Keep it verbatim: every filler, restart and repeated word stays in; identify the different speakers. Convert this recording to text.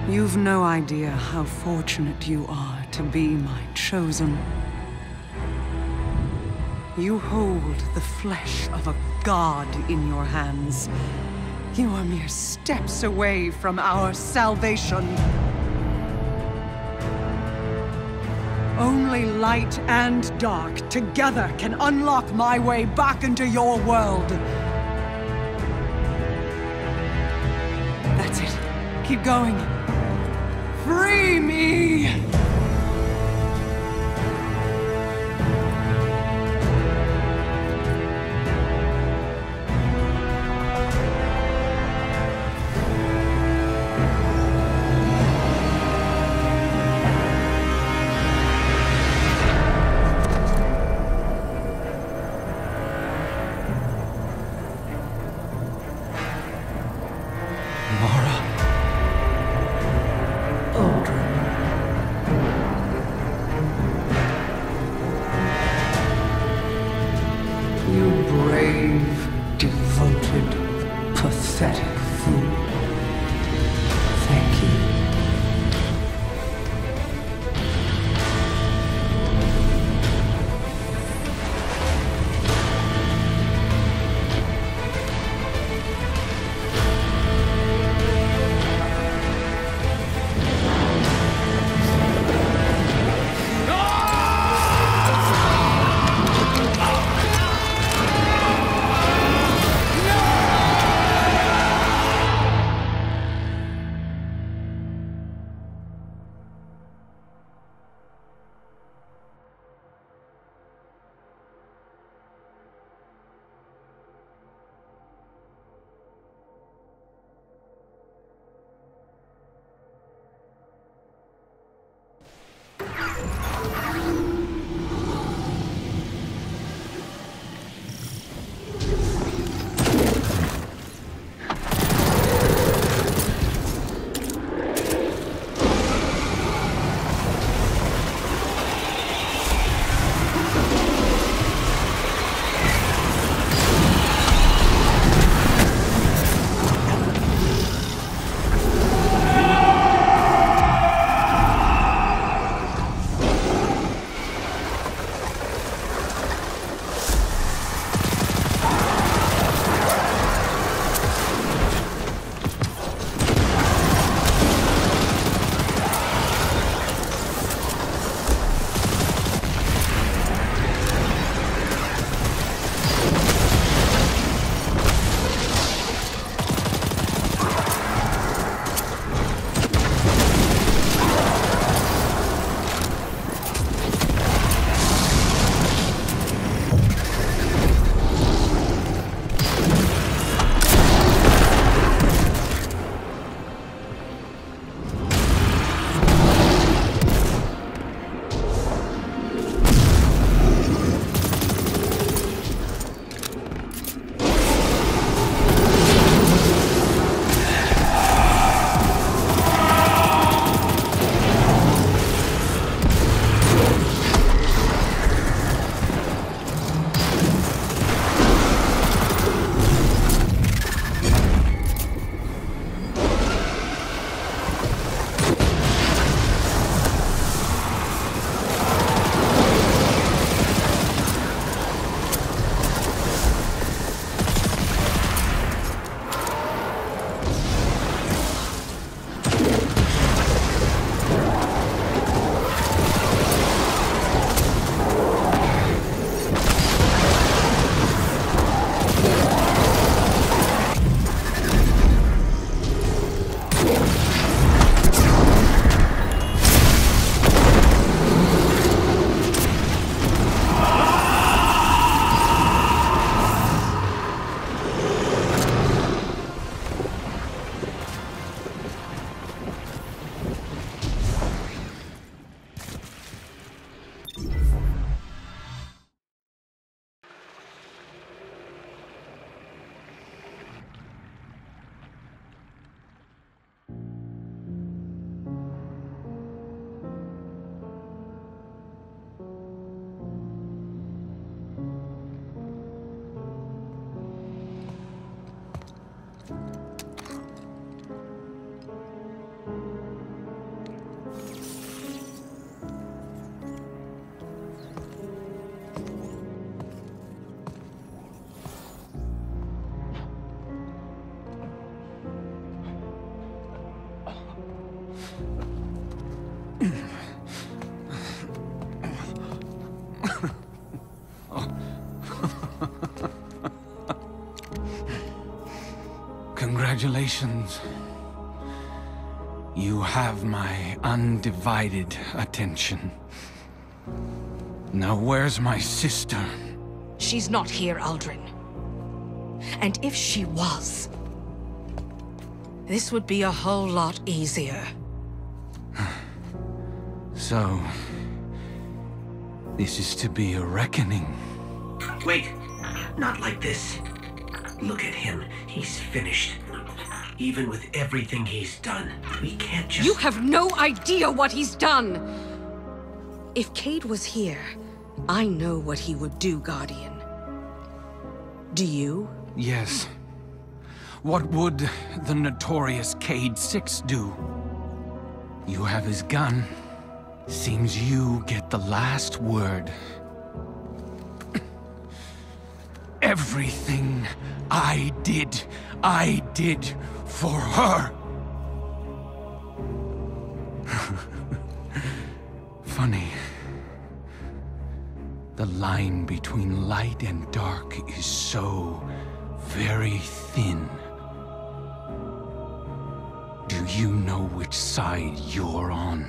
Speaker 1: You've no idea how fortunate you are to be my chosen. You hold the flesh of a god in your hands. You are mere steps away from our salvation. Only light and dark together can unlock my way back into your world. That's it. Keep going. Free me!
Speaker 2: Mara. Uldren.
Speaker 1: You brave, devoted, pathetic fool. Thank you.
Speaker 2: Congratulations. You have my undivided attention. Now where's my sister?
Speaker 3: She's not here, Aldrin. And if she was, this would be a whole lot easier.
Speaker 2: So, this is to be a reckoning.
Speaker 4: Wait, not like this. Look at him. He's finished. Even with everything he's done, we can't just...
Speaker 3: You have no idea what he's done! If Cayde was here, I know what he would do, Guardian. Do you?
Speaker 2: Yes. What would the notorious Cayde Six do? You have his gun. Seems you get the last word. Everything I did, I did for her. Funny. The line between light and dark is so very thin. Do you know which side you're on?